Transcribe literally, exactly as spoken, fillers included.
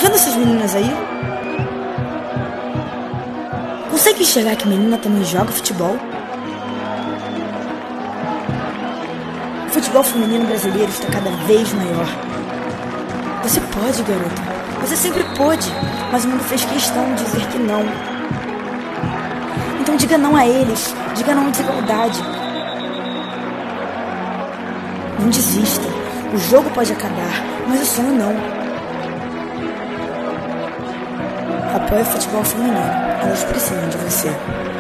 vendo essas meninas aí? Consegue enxergar que menina também joga futebol? O futebol feminino brasileiro está cada vez maior. Você pode, garota. Você sempre pôde, mas o mundo fez questão de dizer que não. Então diga não a eles. Diga não à desigualdade. Não desista. O jogo pode acabar, mas o sonho não. Apoie o futebol feminino. Elas precisam de você.